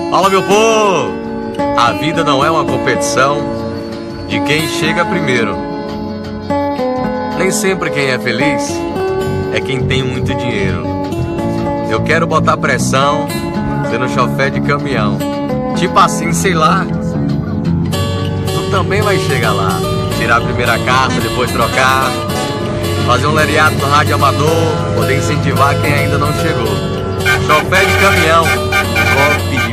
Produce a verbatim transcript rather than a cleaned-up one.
Fala, meu povo! A vida não é uma competição de quem chega primeiro. Nem sempre quem é feliz é quem tem muito dinheiro. Eu quero botar pressão sendo chofé de caminhão. Tipo assim, sei lá, tu também vai chegar lá. Tirar a primeira carta, depois trocar, fazer um leriado no rádio amador, poder incentivar quem ainda não chegou. Chofé de caminhão, copy